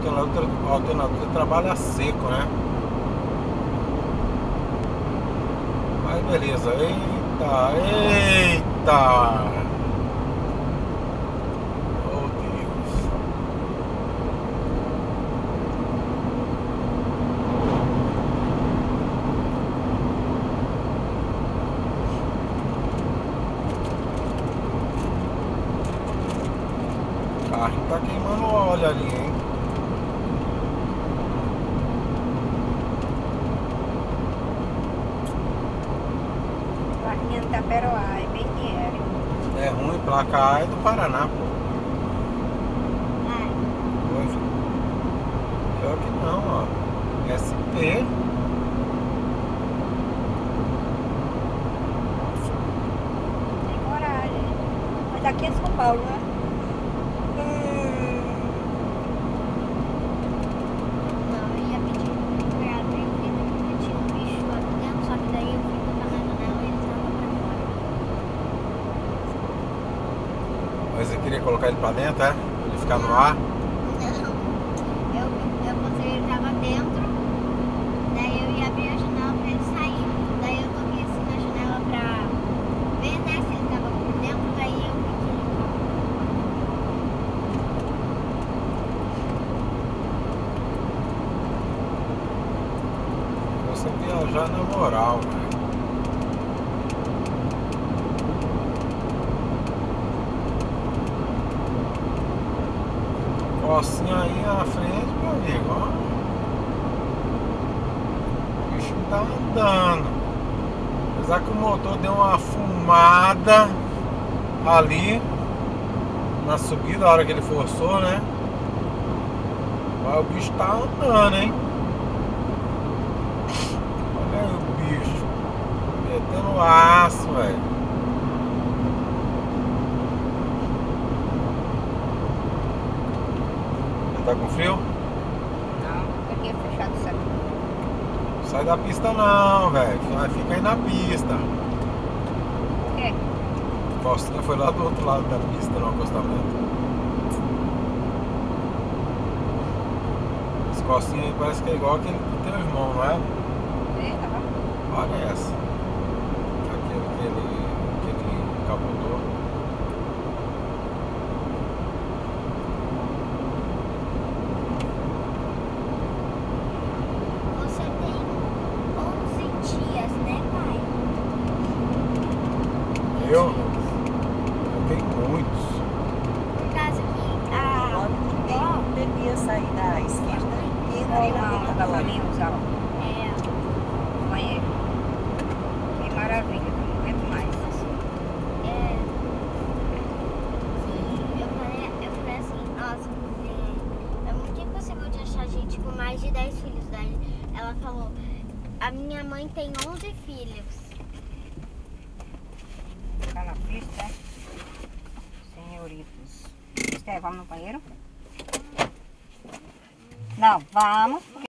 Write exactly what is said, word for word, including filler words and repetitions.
alternador, o alternador trabalha seco, né? Mas beleza. Eita, eita! Oh, Deus. O carro tá queimando óleo ali, hein? Plaquinha do Taperoá, é bem dinheiro. É ruim, placa A é do Paraná, pô. É. Hoje. Pior que não, ó. S P. Tem coragem. Mas aqui é São Paulo, né? Não, eu ia pedir pra abrir o vidro porque tinha um bicho aqui dentro, só que daí eu fui tocar na janela e ele estava pra fora. Mas você queria colocar ele pra dentro, é? Pra ele ficar no ar? Não, eu, eu pensei que ele tava dentro, daí eu ia abrir a janela pra ele sair. Daí eu toquei assim na janela pra ver, né, se ele tava por dentro, daí eu vi que ele tava. Você viajar na moral, velho. Cocinha aí na frente, meu amigo, ó. O bicho tá andando. Apesar que o motor deu uma fumada ali na subida, a hora que ele forçou, né? Mas o bicho tá andando, hein? Olha aí o bicho metendo aço, velho. Tá com frio? Não, aqui é fechado isso aqui. Sai da pista não, velho. Fica aí na pista. O quê? Faustinha foi lá do outro lado da pista no acostamento. Esse Costinha aí parece que é igual aquele do teu irmão, não é? Eita, vai. Olha essa. Aquele, aquele, aquele capotou. Você tem onze dias, né, pai? Eu? Eu tenho muitos. Por causa que a Logo que avó devia sair da esquerda e entrar Olha na lá, frente o da loja. gasolinho, ó. é, Banheiro. Que maravilha, não aguento mais. é, eu falei, eu falei assim, nossa, é, é muito impossível de achar gente com mais de dez filhos. Daí ela falou, a minha mãe tem onze filhos. Tá na pista, é? Senhoritos. Esther, vamos no banheiro? Não, vamos.